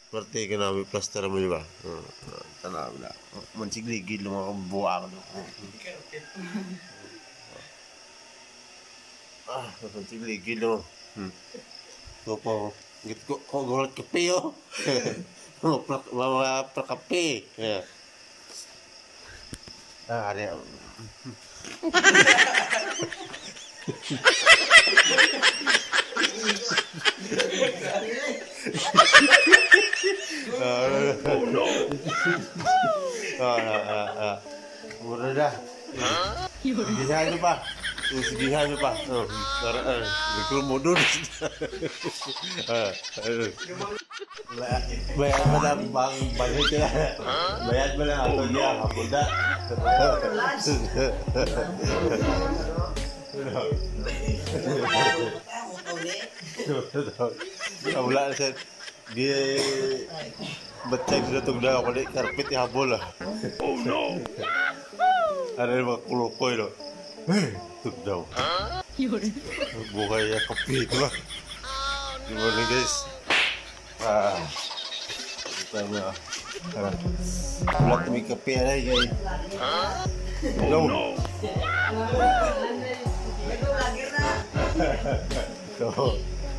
Seperti kena ambil plaster mo ba? Tanah na. Mansigligid lo mga buang no. Mansigligid lo. So po, git ko gulot kape yo. Mga prakape. Ada. Oh no. Murah dah. Gihan tu pa. Gihan tu pa. Kalau modul. Bayar mana bang banyak je lah. Bayar mana atau dia hapun dah. Kaulah saya dia becek sudah tunggu aku dek karpet habol lah. Oh no. Ada yang kulukoi loh. Tunggu. Bukan ya kopi itu lah. Gimana guys? Kita mah. Bulat demi kopi ada guys. No. Tuh.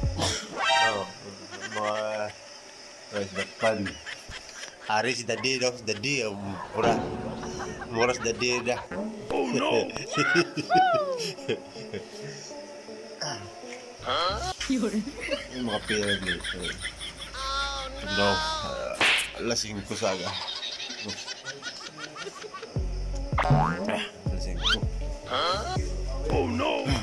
Depan hari si tadi dong, tadi murah tadi dah. Oh no. Ini mga pera ni. No. Lasing ko saga. Lasing ko. Oh no.